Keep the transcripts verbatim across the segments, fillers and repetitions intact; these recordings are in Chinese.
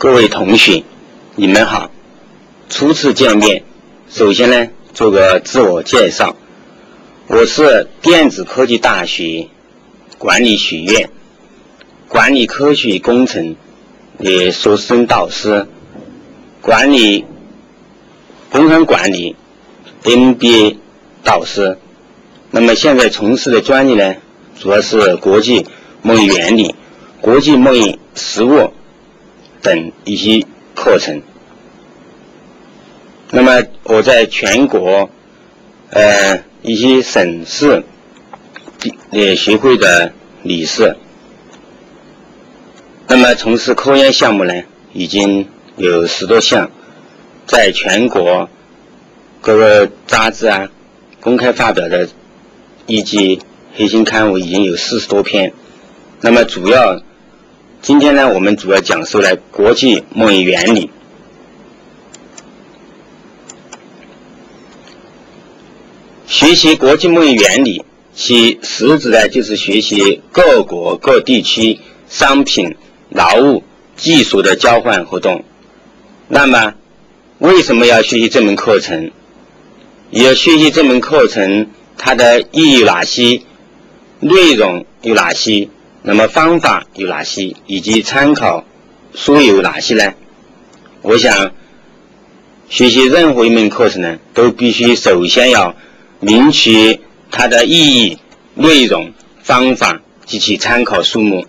各位同学，你们好。初次见面，首先呢做个自我介绍。我是电子科技大学管理学院管理科学与工程的硕士生导师，管理工程管理 M B A 导师。那么现在从事的专业呢，主要是国际贸易原理、国际贸易实务等一些课程。那么我在全国呃一些省市呃协会的理事。那么从事科研项目呢，已经有十多项，在全国各个杂志啊公开发表的一级核心刊物已经有四十多篇。那么主要今天呢，我们主要讲述了国际贸易原理。学习国际贸易原理，其实质呢就是学习各国各地区商品、劳务、技术的交换活动。那么为什么要学习这门课程？要学习这门课程，它的意义有哪些？内容有哪些？那么方法有哪些？以及参考书有哪些呢？我想学习任何一门课程呢，都必须首先要明确它的意义、内容、方法及其参考书目。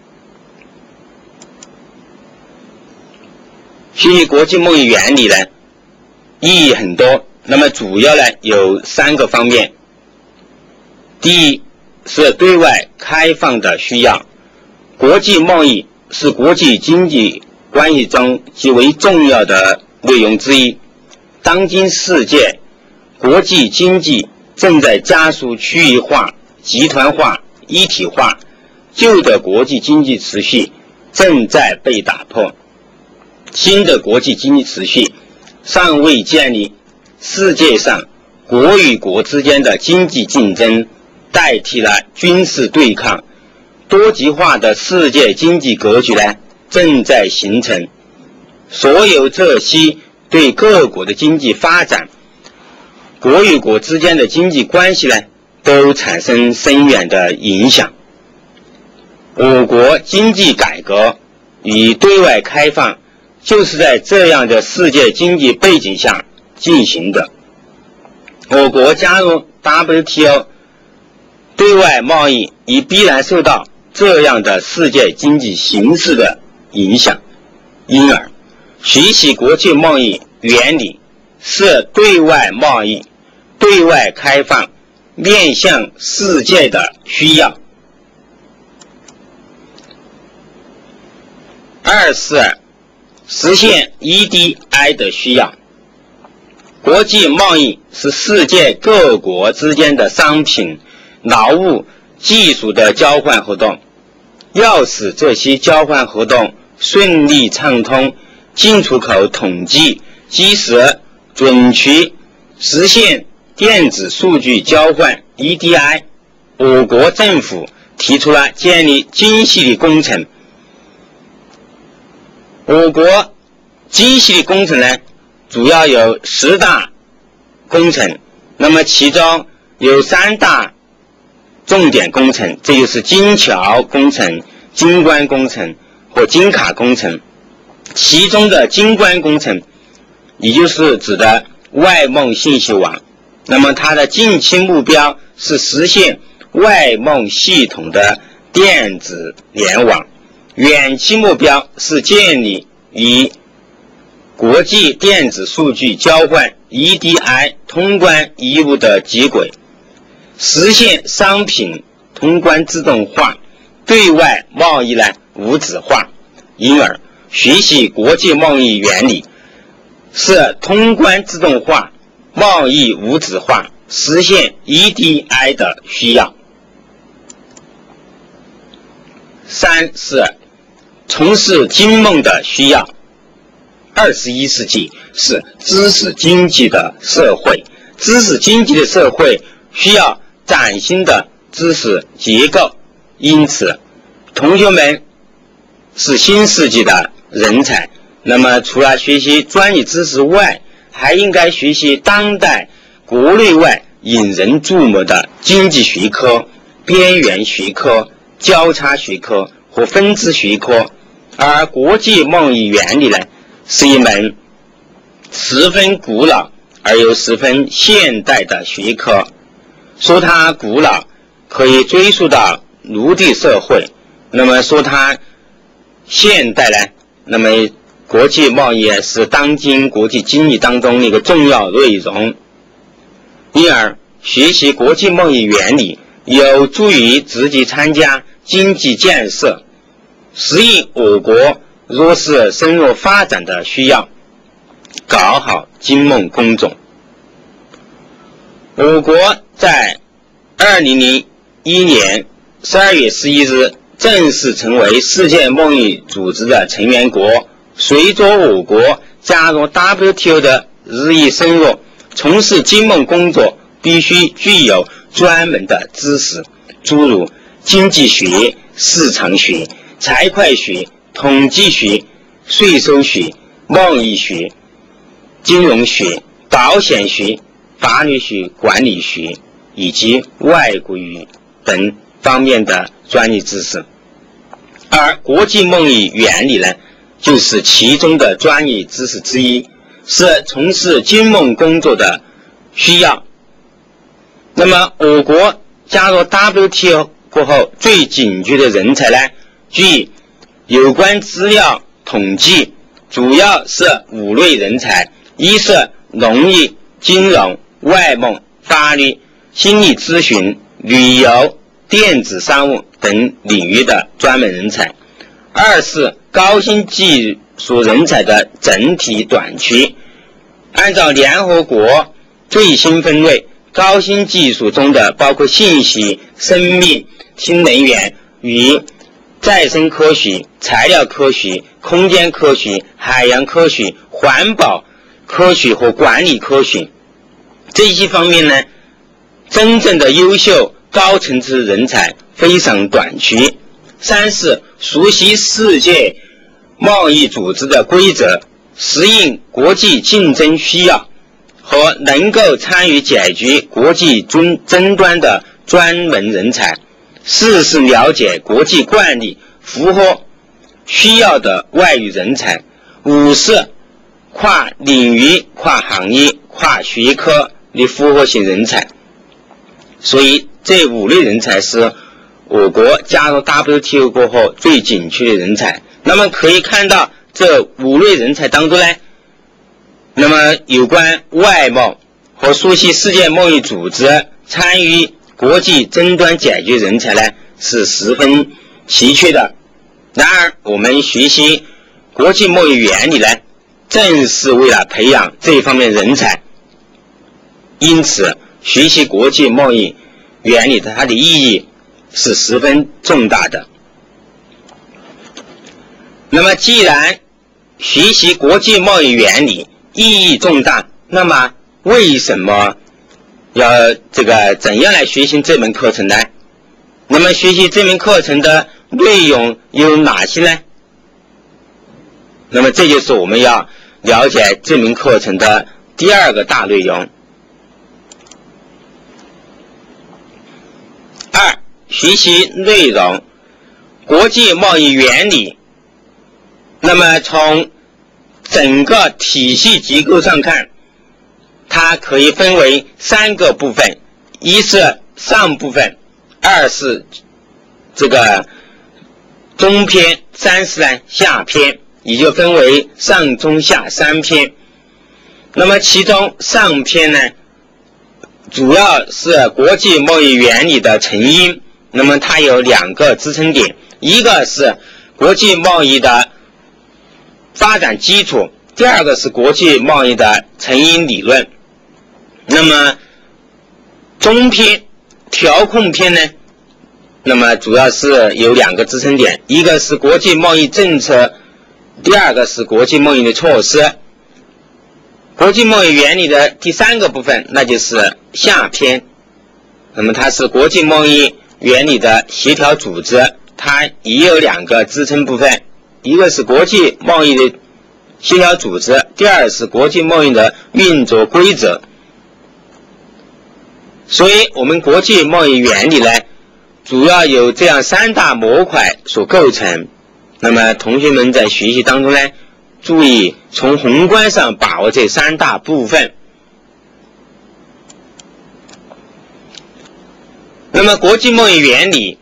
学习国际贸易原理呢，意义很多。那么主要呢有三个方面。第一是对外开放的需要。国际贸易是国际经济关系中极为重要的内容之一。当今世界国际经济正在加速区域化、集团化、一体化，旧的国际经济秩序正在被打破，新的国际经济秩序尚未建立。世界上国与国之间的经济竞争代替了军事对抗，多极化的世界经济格局呢正在形成。所有这些对各国的经济发展、国与国之间的经济关系呢都产生深远的影响。我国经济改革与对外开放就是在这样的世界经济背景下进行的。我国加入 W T O， 对外贸易已必然受到这样的世界经济形势的影响，因而学习国际贸易原理是对外贸易、对外开放、面向世界的需要。二是实现 E D I 的需要。国际贸易是世界各国之间的商品、劳务、技术的交换活动。要使这些交换活动顺利畅通，进出口统计及时准确，实现电子数据交换 E D I， 我国政府提出了建立精细的工程。我国精细的工程呢，主要有十大工程，那么其中有三大重点工程，这就是金桥工程、金关工程或金卡工程。其中的金关工程，也就是指的外贸信息网，那么它的近期目标是实现外贸系统的电子联网，远期目标是建立与国际电子数据交换 E D I 通关义务的接轨，实现商品通关自动化，对外贸易呢无纸化。因而学习国际贸易原理是通关自动化、贸易无纸化，实现 E D I 的需要。三是从事经贸的需要。二十一世纪是知识经济的社会，知识经济的社会需要崭新的知识结构，因此同学们是新世纪的人才， 那么除了学习专业知识外，还应该学习当代国内外引人注目的经济学科、边缘学科、交叉学科和分支学科。而国际贸易原理呢，是一门十分古老而又十分现代的学科。说它古老，可以追溯到奴隶社会；那么说它现代呢，那么国际贸易是当今国际经济当中的一个重要内容。因而学习国际贸易原理有助于自己参加经济建设，适应我国若是深入发展的需要，搞好经贸工作。我国在二零零一年十二月十一日正式成为世界贸易组织的成员国。随着我国加入 W T O 的日益深入，从事经贸工作必须具有专门的知识，诸如经济学、市场学、财会学、统计学、税收学、贸易学、金融学、保险学、法律学、管理学以及外国语等方面的专业知识。而国际贸易原理呢，就是其中的专业知识之一，是从事经贸工作的需要。那么我国加入 W T O 过后，最紧缺的人才呢，据有关资料统计，主要是五类人才：一是农业、金融、外贸、法律、心理咨询、旅游、电子商务等领域的专门人才；二是高新技术人才的整体短缺。按照联合国最新分类，高新技术中的包括信息、生命、新能源与再生科学、材料科学、空间科学、海洋科学、环保科学和管理科学。这些方面呢，真正的优秀高层次人才非常短缺。三是熟悉世界贸易组织的规则，适应国际竞争需要和能够参与解决国际争争端的专门人才。四是了解国际惯例、符合需要的外语人才。五是跨领域、跨行业、跨学科的复合型人才。所以这五类人才是我国加入 W T O 过后最紧缺的人才。那么可以看到，这五类人才当中呢，那么有关外贸和熟悉世界贸易组织、参与国际争端解决人才呢，是十分稀缺的。然而我们学习国际贸易原理呢，正是为了培养这方面人才。因此学习国际贸易原理的它的意义是十分重大的。那么既然学习国际贸易原理意义重大，那么为什么要这个怎样来学习这门课程呢？那么学习这门课程的内容有哪些呢？那么这就是我们要了解这门课程的第二个大内容。二、学习内容，国际贸易原理。那么从整个体系结构上看，它可以分为三个部分：一是上部分，二是这个中篇，三是呢下篇，也就分为上中下三篇。那么其中上篇呢，主要是国际贸易原理的成因。那么它有两个支撑点，一个是国际贸易的发展基础，第二个是国际贸易的成因理论。那么中篇调控篇呢，那么主要是有两个支撑点，一个是国际贸易政策，第二个是国际贸易的措施。国际贸易原理的第三个部分，那就是下篇。那么它是国际贸易原理的协调组织，它也有两个支撑部分，一个是国际贸易的协调组织，第二是国际贸易的运作规则。所以我们国际贸易原理呢，主要由这样三大模块所构成。那么同学们在学习当中呢，注意从宏观上把握这三大部分。那么国际贸易原理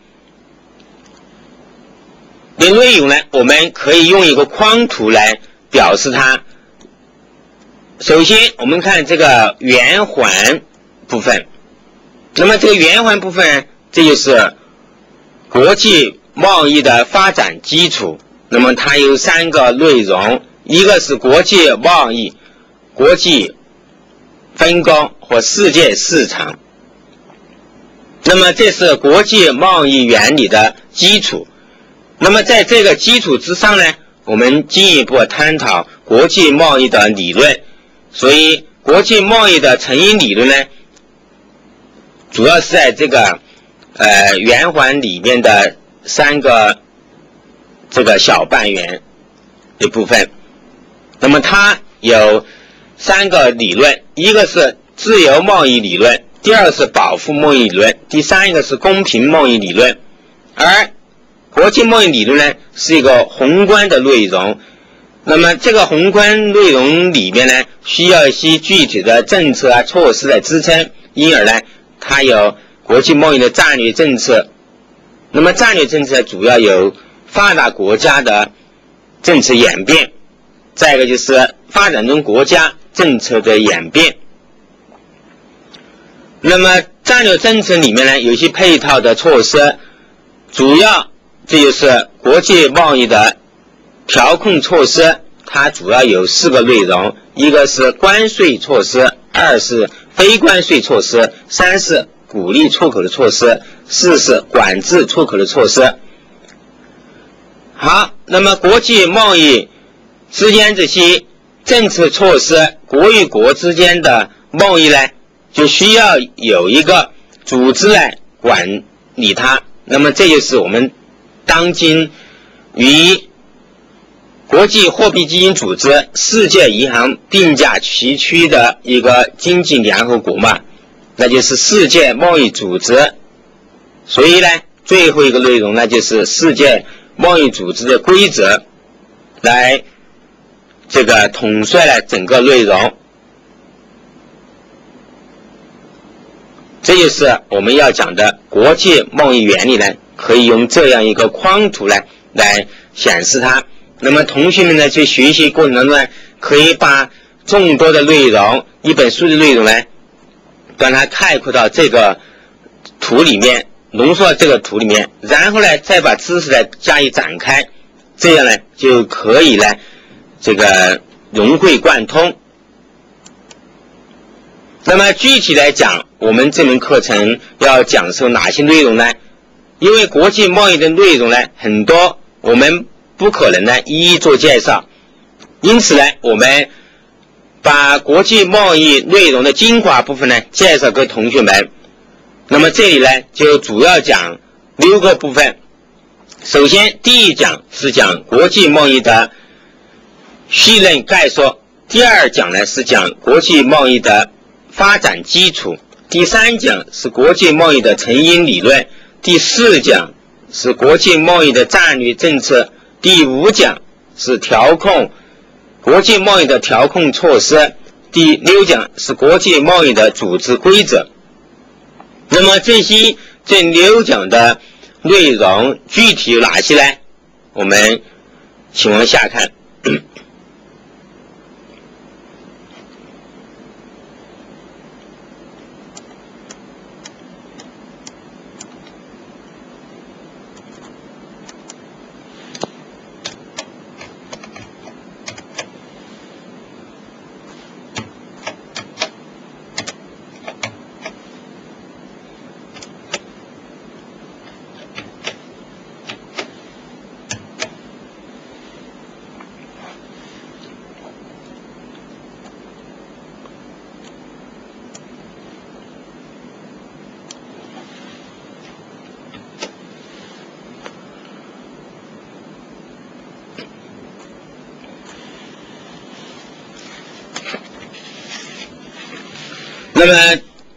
的内容呢，我们可以用一个框图来表示它。首先我们看这个圆环部分，那么这个圆环部分，这就是国际贸易的发展基础。那么它有三个内容，一个是国际贸易、国际分工和世界市场。那么这是国际贸易原理的基础。那么在这个基础之上呢，我们进一步探讨国际贸易的理论。所以国际贸易的成因理论呢，主要是在这个呃圆环里面的三个这个小半圆的部分。那么它有三个理论，一个是自由贸易理论，第二是保护贸易理论，第三个是公平贸易理论。而国际贸易理论呢，是一个宏观的内容。那么这个宏观内容里面呢，需要一些具体的政策啊、措施来支撑，因而呢，它有国际贸易的战略政策。那么战略政策主要有发达国家的政策演变，再一个就是发展中国家政策的演变。那么战略政策里面呢，有一些配套的措施，主要这就是国际贸易的调控措施，它主要有四个内容，一个是关税措施，二是非关税措施，三是鼓励出口的措施，四是管制出口的措施。好，那么国际贸易之间这些政策措施，国与国之间的贸易呢，就需要有一个组织来管理它。那么这就是我们当今与国际货币基金组织、世界银行并驾齐驱的一个经济联合国嘛，那就是世界贸易组织。所以呢，最后一个内容呢，就是世界贸易组织的规则，来这个统帅了整个内容。这就是我们要讲的国际贸易原理呢，可以用这样一个框图呢来显示它。那么同学们呢，在学习过程当中呢，可以把众多的内容，一本书的内容呢，把它概括到这个图里面，浓缩到这个图里面，然后呢，再把知识呢加以展开，这样呢就可以呢这个融会贯通。那么具体来讲，我们这门课程要讲授哪些内容呢？因为国际贸易的内容呢很多，我们不可能呢一一做介绍，因此呢，我们把国际贸易内容的精华部分呢介绍给同学们。那么这里呢就主要讲六个部分。首先第一讲是讲国际贸易的绪论概说，第二讲呢是讲国际贸易的发展基础，第三讲是国际贸易的成因理论，第四讲是国际贸易的战略政策，第五讲是调控国际贸易的调控措施，第六讲是国际贸易的组织规则。那么这些这六讲的内容具体有哪些呢？我们请往下看。 那么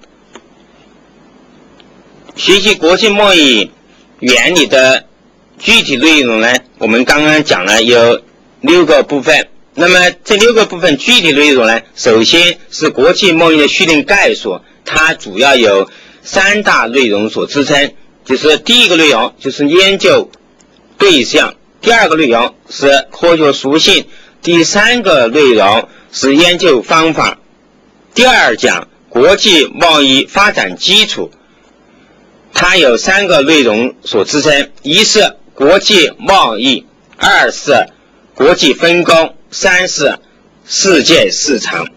学习国际贸易原理的具体内容呢，我们刚刚讲了有六个部分。那么这六个部分具体内容呢，首先是国际贸易的序列概述，它主要有三大内容所支撑，就是第一个内容就是研究对象，第二个内容是科学属性，第三个内容是研究方法。第二讲国际贸易发展基础，它有三个内容所支撑，一是国际贸易，二是国际分工，三是世界市场。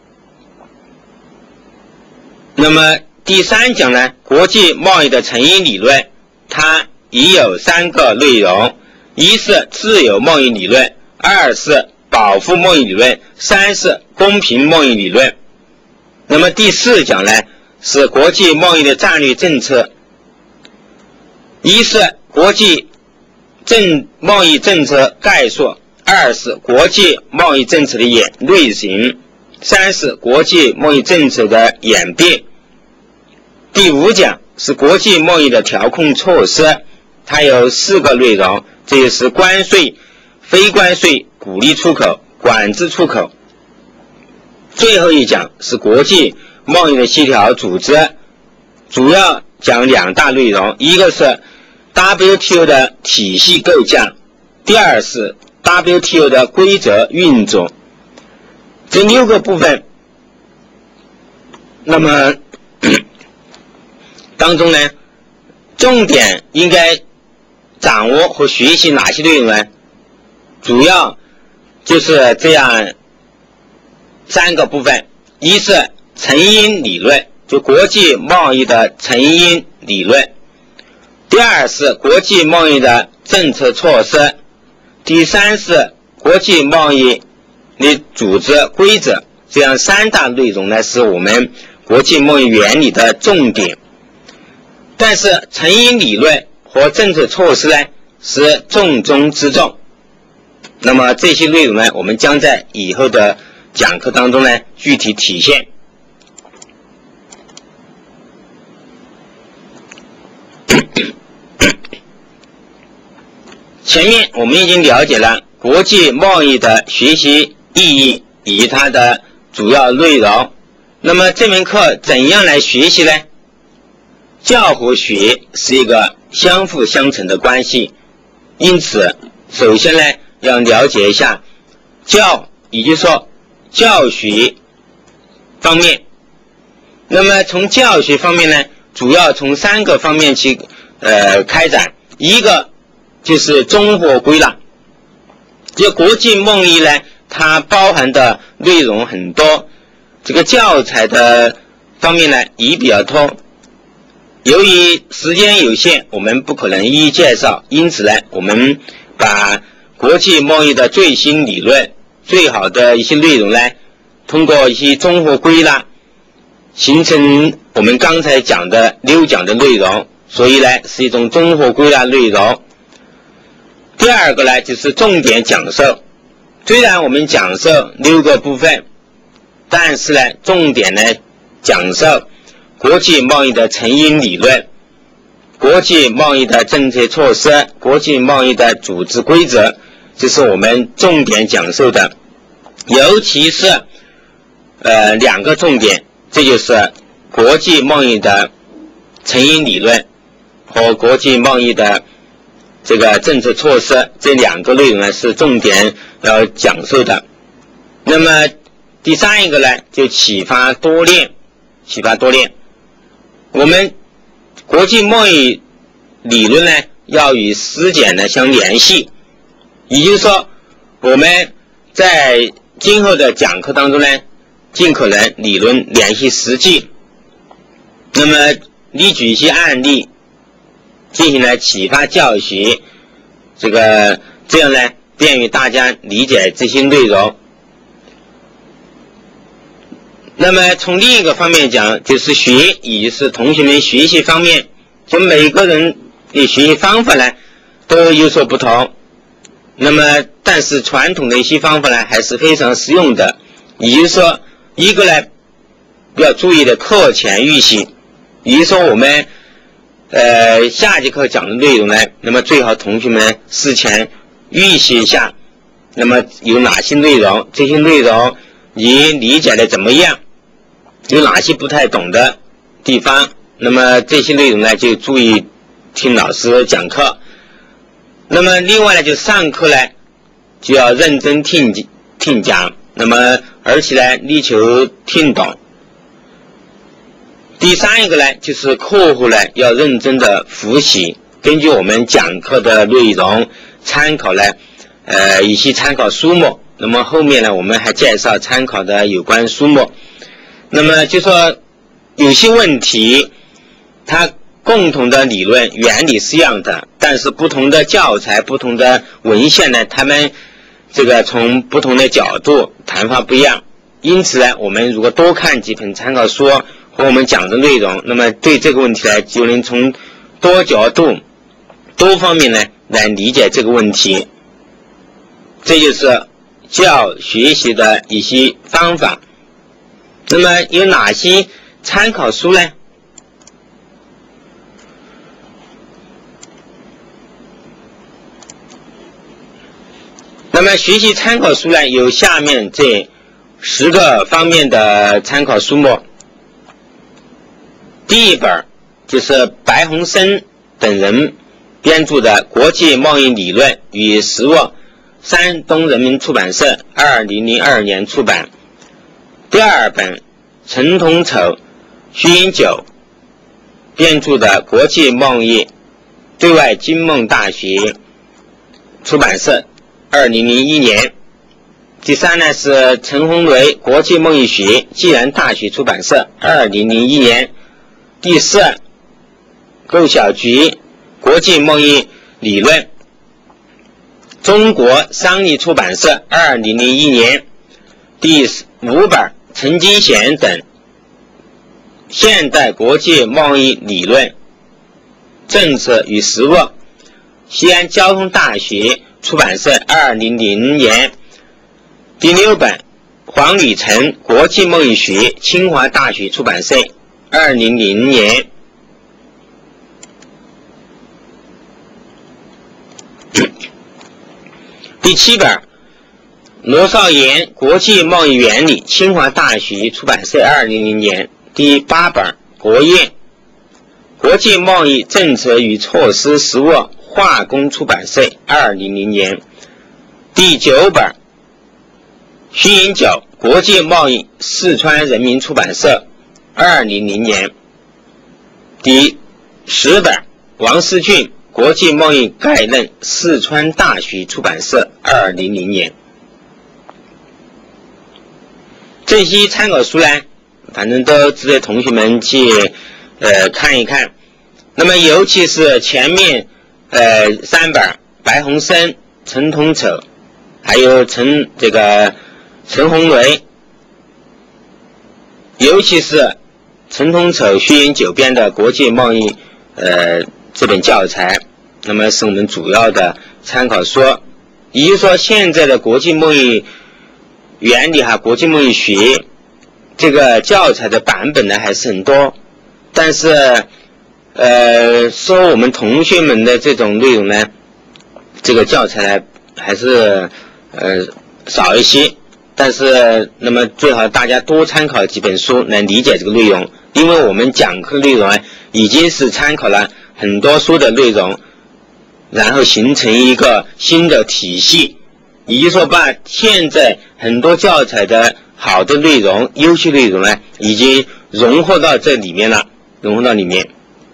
那么第三讲呢，国际贸易的成因理论，它也有三个内容，一是自由贸易理论，二是保护贸易理论，三是公平贸易理论。那么第四讲呢，是国际贸易的战略政策，一是国际政贸易政策概述，二是国际贸易政策的演类型，三是国际贸易政策的演变。第五讲是国际贸易的调控措施，它有四个内容，这就是关税、非关税、鼓励出口、管制出口。最后一讲是国际贸易的协调组织，主要讲两大内容，一个是 W T O 的体系构架，第二是 W T O 的规则运作。这六个部分，那么当中呢，重点应该掌握和学习哪些内容呢？主要就是这样三个部分，一是成因理论，就国际贸易的成因理论；第二是国际贸易的政策措施；第三是国际贸易的组织规则。这样三大内容呢，是我们国际贸易原理的重点。但是成因理论和政策措施呢，是重中之重。那么这些内容呢，我们将在以后的讲课当中呢具体体现。前面我们已经了解了国际贸易的学习意义以及它的主要内容。那么这门课怎样来学习呢？教和学是一个相辅相成的关系，因此首先呢要了解一下教，也就是说教学方面。那么从教学方面呢，主要从三个方面去呃开展。一个就是综合归纳，这国际贸易呢，它包含的内容很多，这个教材的方面呢也比较多。由于时间有限，我们不可能一一介绍，因此呢，我们把国际贸易的最新理论、最好的一些内容呢，通过一些综合归纳，形成我们刚才讲的六讲的内容，所以呢是一种综合归纳内容。第二个呢就是重点讲授，虽然我们讲授六个部分，但是呢重点呢讲授国际贸易的成因理论、国际贸易的政策措施、国际贸易的组织规则，这是我们重点讲授的。尤其是呃两个重点，这就是国际贸易的成因理论和国际贸易的这个政策措施，这两个内容呢是重点要讲授的。那么第三一个呢，就启发多链，启发多链。我们国际贸易理论呢，要与实践呢相联系，也就是说，我们在今后的讲课当中呢，尽可能理论联系实际，那么例举一些案例，进行了启发教学，这个这样呢，便于大家理解这些内容。那么从另一个方面讲，就是学，也就是同学们学习方面，就每个人的学习方法呢都有所不同。那么但是传统的一些方法呢还是非常实用的，也就是说，一个呢要注意的课前预习。也就是说我们呃下节课讲的内容呢，那么最好同学们事前预习一下，那么有哪些内容，这些内容你理解的怎么样，有哪些不太懂的地方，那么这些内容呢就注意听老师讲课。那么另外呢，就上课呢就要认真听听讲，那么而且呢力求听懂。第三一个呢，就是课后呢要认真的复习，根据我们讲课的内容参考呢呃一些参考书目，那么后面呢我们还介绍参考的有关书目。那么就说有些问题它共同的理论原理是一样的，但是不同的教材不同的文献呢，他们这个从不同的角度谈法不一样，因此呢我们如果多看几本参考书和我们讲的内容，那么对这个问题呢就能从多角度多方面呢来理解这个问题。这就是教学习的一些方法。那么有哪些参考书呢？那么学习参考书呢，有下面这十个方面的参考书目。第一本就是白鸿生等人编著的《国际贸易理论与实务》，山东人民出版社二零零二年出版。第二本陈同丑、徐银九编著的《国际贸易对外经贸大学》出版社二零零一年。第三呢是陈宏雷《国际贸易学》暨南大学出版社二零零一年。第四，构小菊《国际贸易理论》中国商立出版社二零零一年。第五本陈金贤等现代国际贸易理论政策与实务，西安交通大学出版社二零零年。第六本黄履成《国际贸易学》清华大学出版社二零零年。第七本罗少言《国际贸易原理》清华大学出版社二零零年。第八本国宴国际贸易政策与措施实务化工出版社二零零年。第九本徐银九国际贸易四川人民出版社二零零年。第十本王思俊国际贸易概论四川大学出版社二零零年。这些参考书呢反正都值得同学们去呃看一看。那么尤其是前面呃三本白鸿生、陈同丑还有陈这个陈宏雷，尤其是陈同丑、徐银九编的国际贸易呃这本教材，那么是我们主要的参考书。也就是说现在的国际贸易原理哈，国际贸易学这个教材的版本呢还是很多，但是呃说我们同学们的这种内容呢，这个教材呢还是呃少一些。但是那么最好大家多参考几本书来理解这个内容，因为我们讲课内容已经是参考了很多书的内容，然后形成一个新的体系，也就是说把现在很多教材的好的内容、优秀内容呢已经融合到这里面了，融合到里面。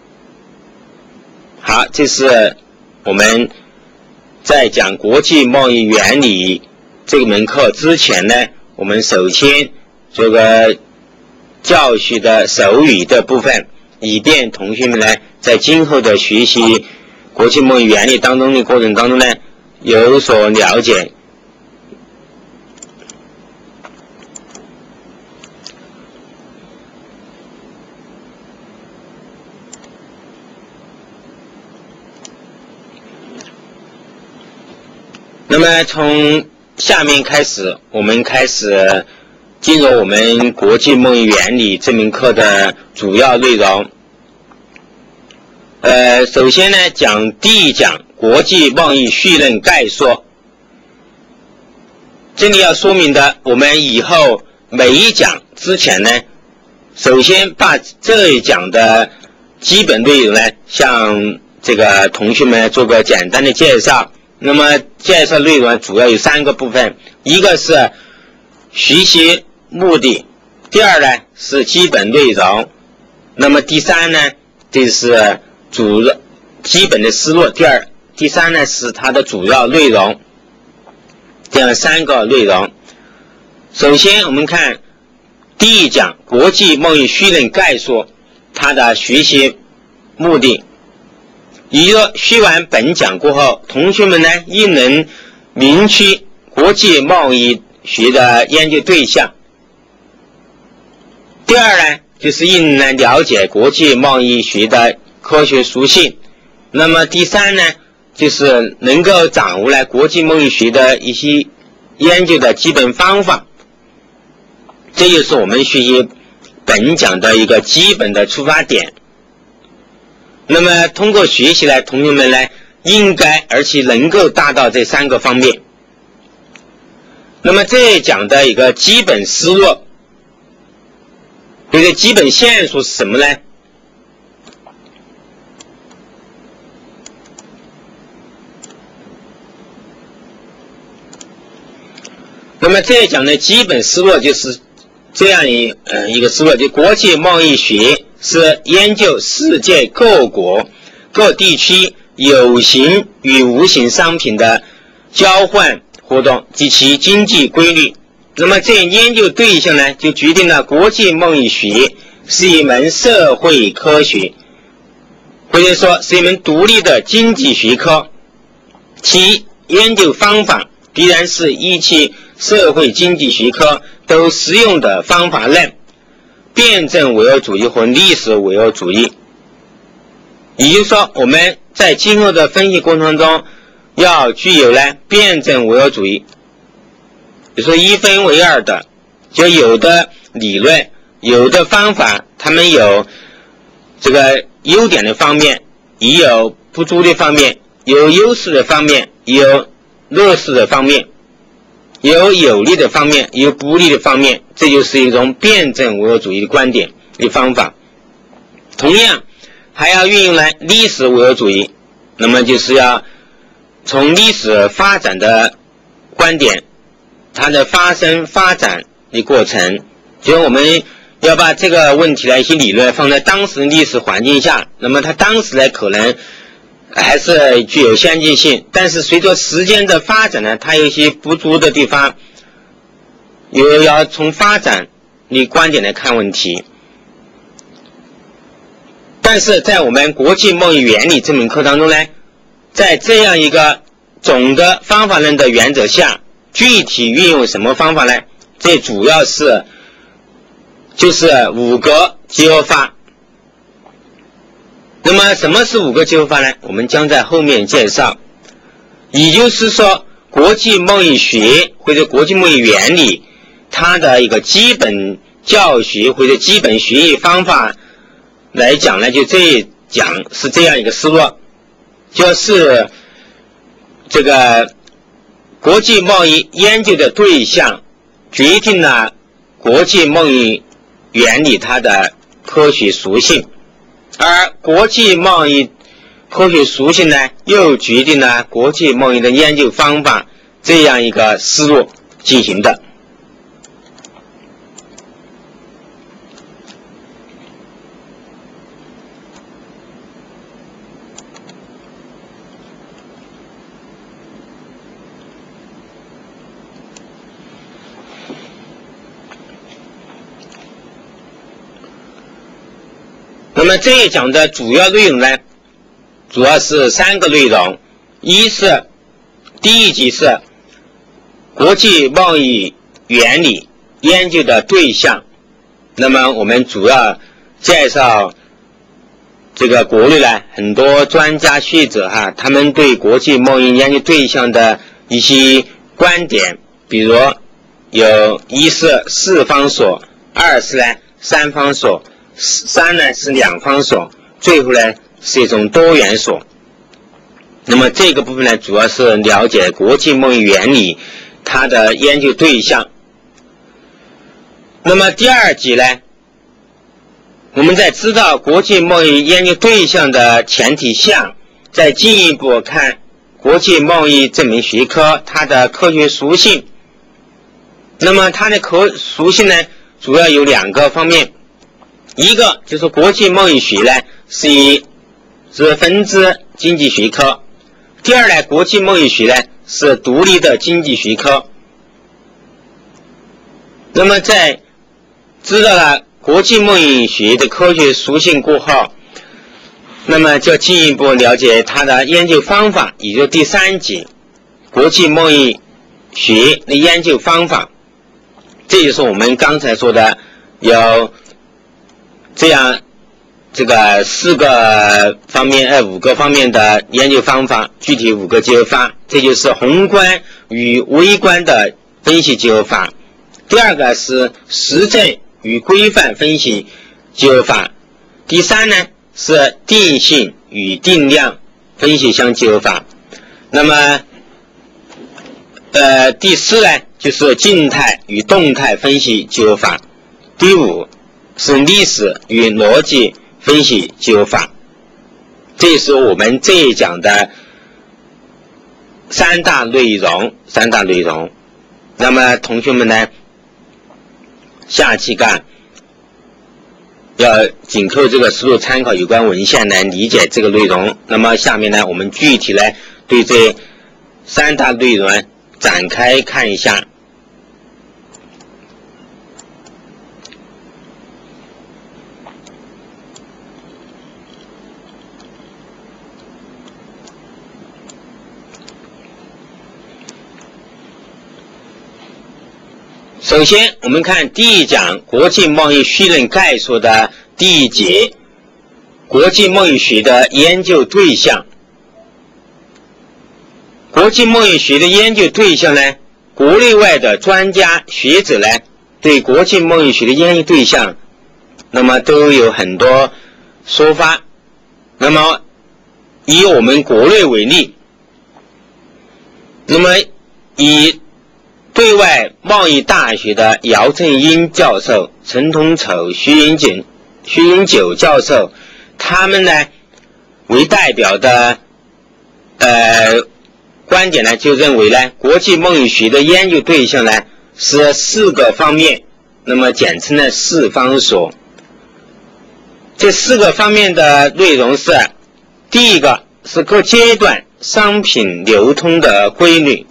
好，这是我们在讲国际贸易原理这门课之前呢，我们首先这个教学的手语的部分，以便同学们呢在今后的学习国际贸易原理当中的过程当中呢有所了解。那么从下面开始，我们开始进入我们国际贸易原理这门课的主要内容。呃，首先呢，讲第一讲国际贸易绪论概说。这里要说明的，我们以后每一讲之前呢，首先把这一讲的基本内容呢，向这个同学们做个简单的介绍。那么介绍内容主要有三个部分，一个是学习目的，第二呢是基本内容，那么第三呢就是主基本的思路，第二第三呢是它的主要内容，这样三个内容。首先我们看第一讲国际贸易绪论概说，它的学习目的。也就是说，学完本讲过后，同学们呢应能明确国际贸易学的研究对象。第二呢，就是应能了解国际贸易学的科学属性。那么第三呢，就是能够掌握了国际贸易学的一些研究的基本方法。这就是我们学习本讲的一个基本的出发点。那么通过学习呢，同学们呢应该而且能够达到这三个方面。那么这一讲的一个基本思路，这个基本线索是什么呢？那么这一讲的基本思路就是这样一呃一个思路，就国际贸易学是研究世界各国各地区有形与无形商品的交换活动及其经济规律。那么这研究对象呢，就决定了国际贸易学是一门社会科学，或者说是一门独立的经济学科，其研究方法必然是一切社会经济学科都适用的方法论，辩证唯物主义和历史唯物主义。也就是说，我们在今后的分析过程中要具有呢辩证唯物主义，比如说一分为二的，就有的理论有的方法，他们有这个优点的方面，也有不足的方面，有优势的方面，有弱势的方面，有有利的方面，有不利的方面，这就是一种辩证唯物主义的观点的方法。同样还要运用来历史唯物主义，那么就是要从历史发展的观点，它的发生发展的过程，就我们要把这个问题的一些理论放在当时的历史环境下，那么它当时呢可能还是具有先进性，但是随着时间的发展呢，它有一些不足的地方，又要从发展的观点来看问题。但是在我们国际贸易原理这门课当中呢，在这样一个总的方法论的原则下，具体运用什么方法呢？这主要是就是五个结合法。那么什么是五个结合法呢？我们将在后面介绍。也就是说，国际贸易学或者国际贸易原理，它的一个基本教学或者基本学习方法来讲呢，就这一讲是这样一个思路，就是这个国际贸易研究的对象决定了国际贸易原理它的科学属性，而国际贸易科学属性呢，又决定了国际贸易的研究方法，这样一个思路进行的。那么这一讲的主要内容呢，主要是三个内容。一是第一集是国际贸易原理研究的对象，那么我们主要介绍这个国内呢很多专家学者哈，他们对国际贸易研究对象的一些观点，比如有一是四方所，二是呢三方所，三呢是两方所，最后呢是一种多元所。那么这个部分呢，主要是了解国际贸易原理它的研究对象。那么第二集呢，我们在知道国际贸易研究对象的前提下，再进一步看国际贸易这门学科它的科学属性。那么它的科属性呢，主要有两个方面，一个就是国际贸易学呢是一是分支经济学科，第二呢，国际贸易学呢是独立的经济学科。那么在知道了国际贸易学的科学属性过后，那么就进一步了解它的研究方法，也就是第三节国际贸易学的研究方法。这就是我们刚才说的有这样这个四个方面呃五个方面的研究方法，具体五个结合法。这就是宏观与微观的分析结合法。第二个是实证与规范分析结合法。第三呢是定性与定量分析相结合法。那么呃第四呢就是静态与动态分析结合法。第五是历史与逻辑分析结合法。这是我们这一讲的三大内容，三大内容。那么同学们呢，下期干要紧扣这个思路参考有关文献来理解这个内容。那么下面呢，我们具体来对这三大内容展开看一下。首先我们看第一讲国际贸易绪论概述的第一节，国际贸易学的研究对象。国际贸易学的研究对象呢，国内外的专家学者呢，对国际贸易学的研究对象那么都有很多说法。那么以我们国内为例，那么以对外贸易大学的姚振英教授、陈同丑、徐云九、徐云九教授，他们呢为代表的呃观点呢，就认为呢，国际贸易学的研究对象呢是四个方面，那么简称呢四方所。这四个方面的内容是：第一个是各阶段商品流通的规律。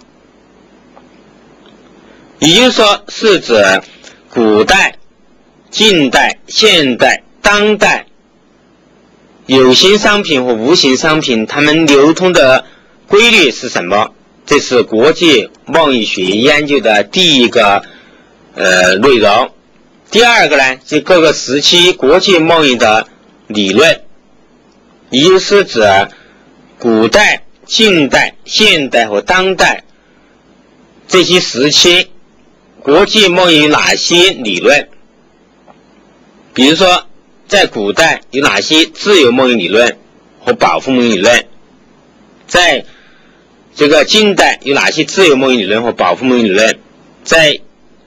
也就是说，是指古代、近代、现代、当代有形商品或无形商品它们流通的规律是什么？这是国际贸易学研究的第一个呃内容。第二个呢，是各个时期国际贸易的理论，也就是指古代、近代、现代和当代这些时期国际贸易有哪些理论？比如说，在古代有哪些自由贸易理论和保护贸易理论？在这个近代有哪些自由贸易理论和保护贸易理论？在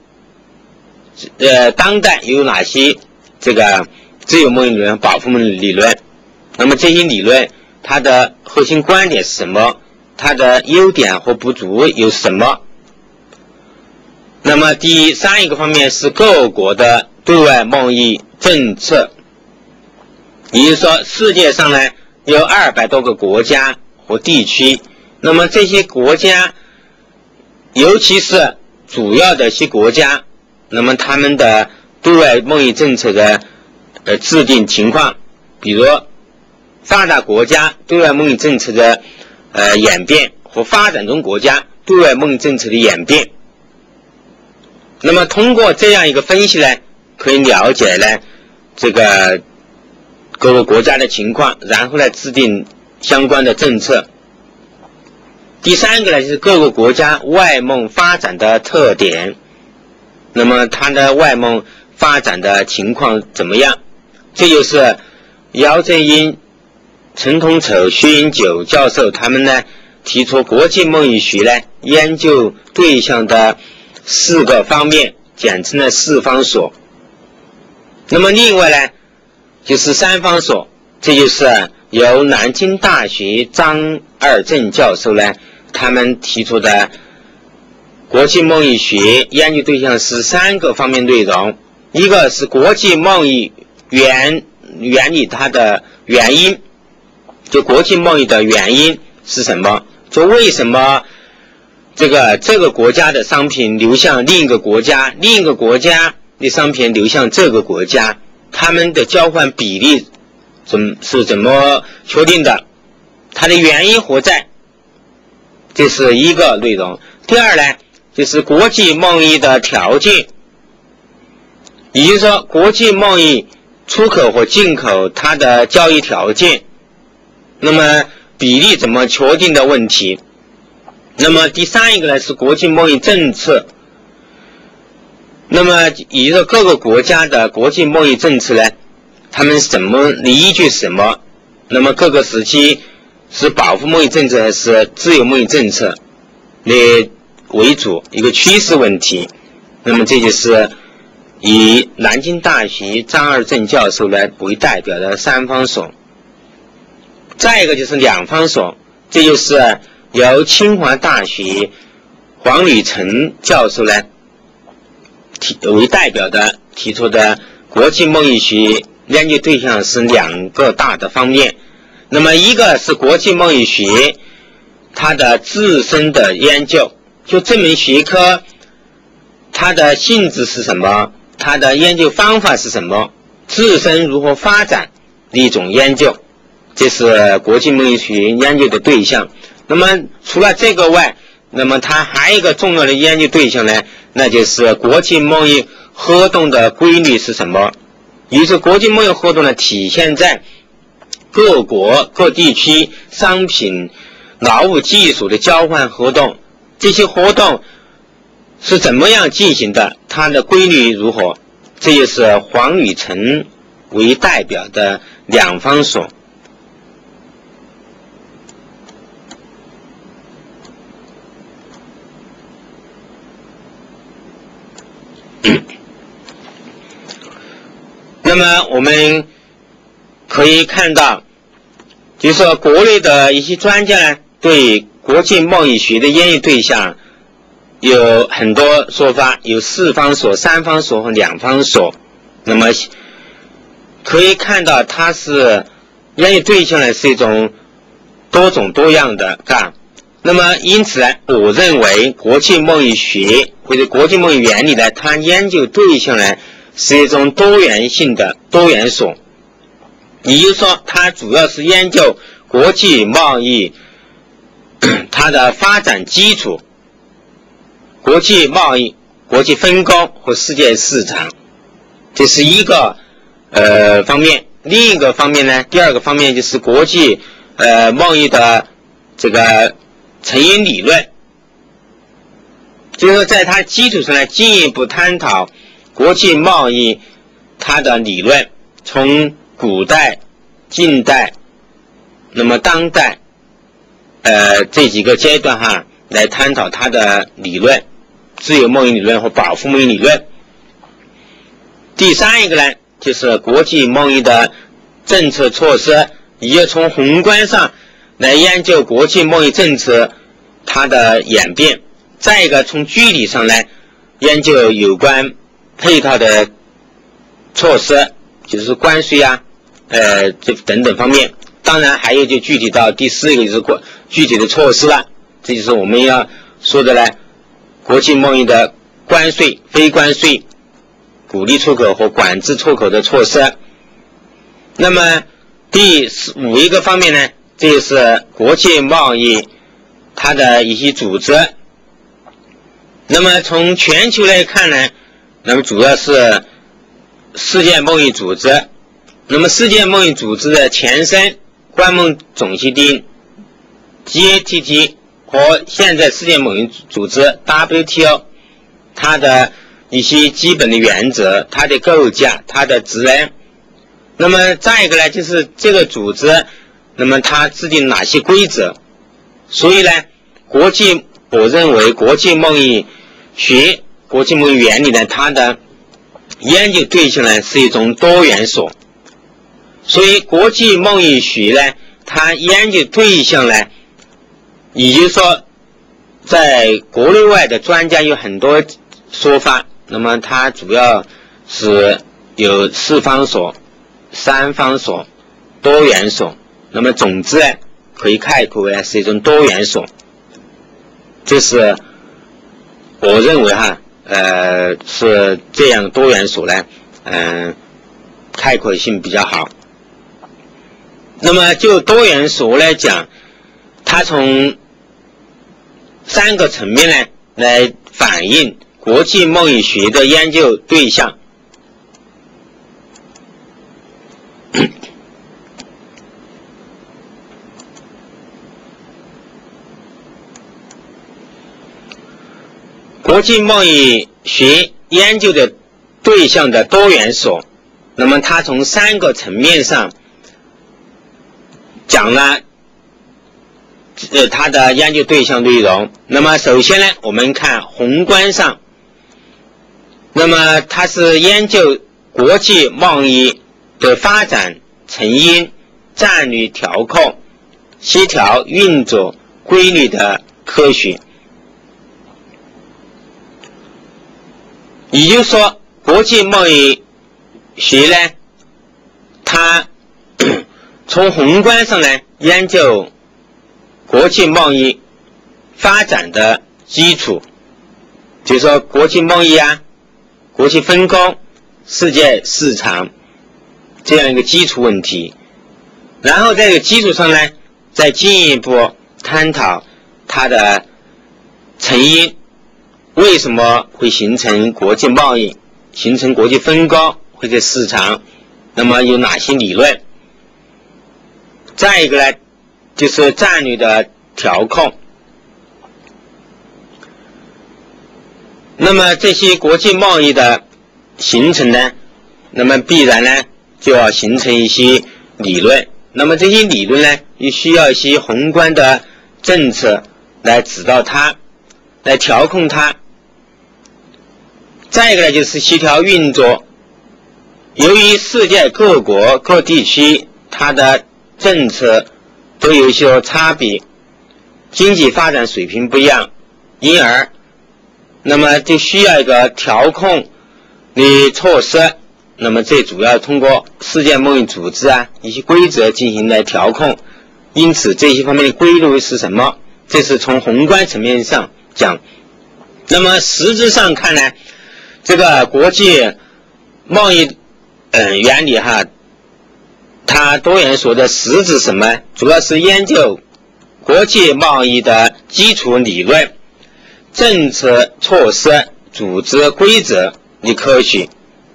呃当代有哪些这个自由贸易理论和保护贸易理论？那么这些理论它的核心观点是什么？它的优点和不足有什么？那么第三一个方面是各国的对外贸易政策，也就是说世界上呢有二百多个国家和地区，那么这些国家尤其是主要的一些国家，那么他们的对外贸易政策的呃制定情况，比如发达国家对外贸易政策的呃演变和发展中国家对外贸易政策的演变。那么通过这样一个分析呢，可以了解呢这个各个国家的情况，然后来制定相关的政策。第三个呢，就是各个国家外贸发展的特点。 那么它的外贸发展的情况怎么样？这就是姚振英、陈同丑、薛永久教授他们呢提出国际贸易学呢研究对象的四个方面，简称了四方所。那么另外呢就是三方所，这就是由南京大学张二正教授呢他们提出的国际贸易学研究对象是三个方面内容。一个是国际贸易原原理，它的原因，就国际贸易的原因是什么？就为什么这个这个国家的商品流向另一个国家，另一个国家的商品流向这个国家，他们的交换比例怎是怎么确定的？它的原因何在？这是一个内容。第二呢，就是国际贸易的条件，也就是说国际贸易出口和进口它的交易条件，那么比例怎么确定的问题。那么第三一个呢是国际贸易政策，那么也就是各个国家的国际贸易政策呢，他们什么依据什么？那么各个时期是保护贸易政策还是自由贸易政策来为主，一个趋势问题。那么这就是以南京大学张二正教授来为代表的三方所。再一个就是两方所，这就是由清华大学黄履成教授来提为代表的提出的国际贸易学研究对象是两个大的方面。那么一个是国际贸易学它的自身的研究，就这门学科它的性质是什么，它的研究方法是什么，自身如何发展的一种研究，这是国际贸易学研究的对象。那么除了这个外，那么它还有一个重要的研究对象呢，那就是国际贸易活动的规律是什么。也就是国际贸易活动呢体现在各国各地区商品劳务技术的交换活动，这些活动是怎么样进行的，它的规律如何，这就是黄履成为代表的两方所。那么我们可以看到，就是说国内的一些专家呢对国际贸易学的研究对象有很多说法，有四方所、三方所和两方所。那么可以看到它是研究对象呢是一种多种多样的啊。那么因此呢，我认为国际贸易学或者国际贸易原理呢，它研究对象呢是一种多元性的多元所。也就是说它主要是研究国际贸易它的发展基础、国际贸易、国际分工和世界市场，这是一个呃方面。另一个方面呢，第二个方面就是国际呃贸易的这个成因理论，就是说在它基础上呢进一步探讨国际贸易它的理论，从古代、近代，那么当代呃这几个阶段哈来探讨它的理论，自由贸易理论和保护贸易理论。第三一个呢就是国际贸易的政策措施，也就从宏观上来研究国际贸易政策它的演变。再一个从具体上来研究有关配套的措施，就是关税啊呃这等等方面。当然还有就具体到第四个就是国具体的措施了，这就是我们要说的呢国际贸易的关税、非关税、鼓励出口和管制出口的措施。那么第五一个方面呢，这就是国际贸易它的一些组织。那么从全球来看呢，那么主要是世界贸易组织。那么世界贸易组织的前身关盟总协定 G A T T 和现在世界贸易组织 W T O， 它的一些基本的原则，它的构架，它的职能。那么再一个呢，就是这个组织，那么它制定哪些规则？所以呢，国际我认为国际贸易学、国际贸易原理呢，它的研究对象呢是一种多元所。所以国际贸易学呢，它研究对象呢，也就是说，在国内外的专家有很多说法。那么它主要是有四方所、三方所、多元所。那么总之呢，可以概括为是一种多元所。这是我认为哈，呃，是这样多元所呢，嗯、呃，概括性比较好。那么就多元所来讲，它从三个层面呢来反映国际贸易学的研究对象。国际贸易学研究的对象的多元所，那么它从三个层面上讲了呃它的研究对象内容。那么首先呢，我们看宏观上，那么它是研究国际贸易的发展成因、战略调控、协调运作规律的科学。也就是说，国际贸易学呢，它从宏观上呢研究国际贸易发展的基础，就是说国际贸易啊、国际分工、世界市场这样一个基础问题。然后在这个基础上呢，再进一步探讨它的成因，为什么会形成国际贸易，形成国际分工或者市场，那么有哪些理论？再一个呢，就是战略的调控。那么这些国际贸易的形成呢，那么必然呢就要形成一些理论。那么这些理论呢，也需要一些宏观的政策来指导它，来调控它。再一个呢，就是协调运作。由于世界各国各地区它的政策都有一些差别，经济发展水平不一样，因而那么就需要一个调控的措施。那么这主要通过世界贸易组织啊一些规则进行来调控。因此这些方面的规律是什么？这是从宏观层面上讲。那么实质上看呢，这个国际贸易嗯原理哈，它多元所的实质什么？主要是研究国际贸易的基础理论、政策措施、组织规则的科学。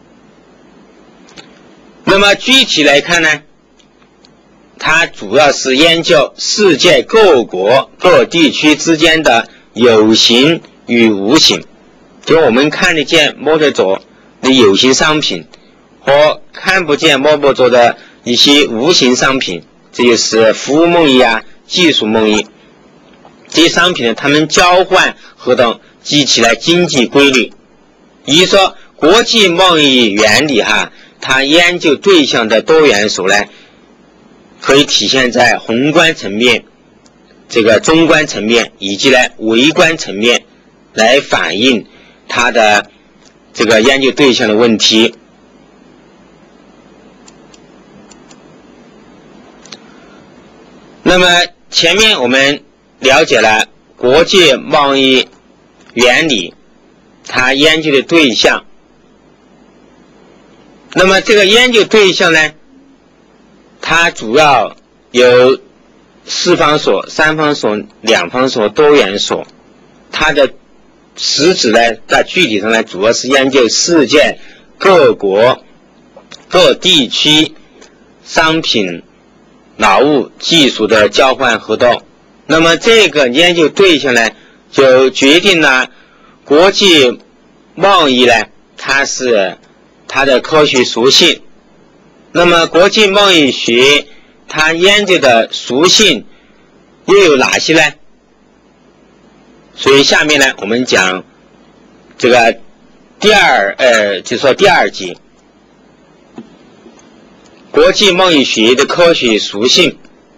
那么具体来看呢，它主要是研究世界各国各地区之间的有形与无形，就我们看得见摸得着的有形商品和看不见摸不着的一些无形商品，这就是服务贸易啊、技术贸易。这些商品呢，它们交换活动激起来经济规律。也就是说，国际贸易原理哈，它研究对象的多元所呢，可以体现在宏观层面、这个中观层面以及呢微观层面，来反映它的这个研究对象的问题。那么前面我们了解了国际贸易原理，它研究的对象。那么这个研究对象呢，它主要有四方所、三方所、两方所、多元所。它的实质呢，在具体上呢，主要是研究世界各国各地区商品、劳务、技术的交换活动。那么这个研究对象呢，就决定了国际贸易呢，它是它的科学属性。那么国际贸易学它研究的属性又有哪些呢？所以下面呢，我们讲这个第二呃，就说第二节，国际贸易学的科学属性。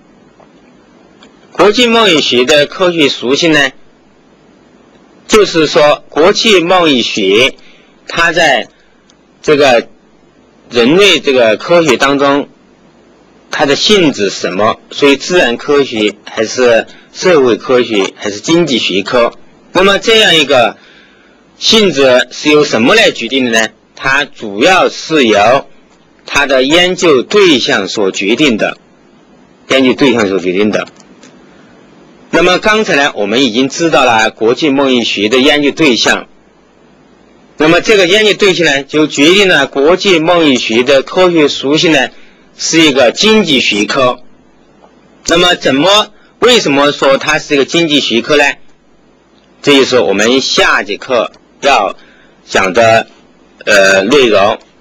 国际贸易学的科学属性呢，就是说国际贸易学它在这个人类这个科学当中，它的性质是什么？所以自然科学还是社会科学还是经济学科？那么这样一个性质是由什么来决定的呢？它主要是由它的研究对象所决定的，研究对象所决定的。那么刚才呢，我们已经知道了国际贸易学的研究对象。那么这个研究对象呢，就决定了国际贸易学的科学属性呢，是一个经济学科。那么怎么为什么说它是一个经济学科呢？这就是我们下节课要讲的呃内容。